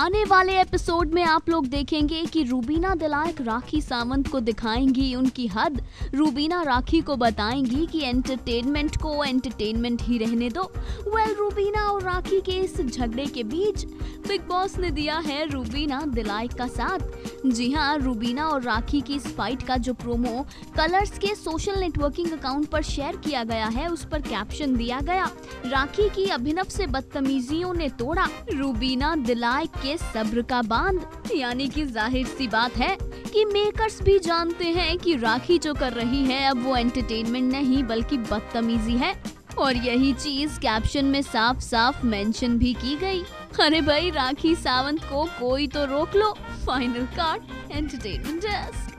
आने वाले एपिसोड में आप लोग देखेंगे कि रूबीना दिलाइक राखी सावंत को दिखाएंगी उनकी हद। रूबीना राखी को बताएंगी कि एंटरटेनमेंट को एंटरटेनमेंट ही रहने दो। रूबीना और राखी के इस झगड़े के बीच बिग बॉस ने दिया है रूबीना दिलाइक का साथ। जी हाँ, रूबीना और राखी की इस फाइट का जो प्रोमो कलर्स के सोशल नेटवर्किंग अकाउंट पर शेयर किया गया है, उस पर कैप्शन दिया गया, राखी की अभिनव से बदतमीजियों ने तोड़ा रूबीना दिलाइक के सब्र का बांध। यानी कि जाहिर सी बात है कि मेकर्स भी जानते हैं कि राखी जो कर रही है अब वो एंटरटेनमेंट नहीं बल्कि बदतमीजी है, और यही चीज कैप्शन में साफ साफ मेंशन भी की गई। अरे भाई, राखी सावंत को कोई तो रोक लो। Final card, entertainment desk.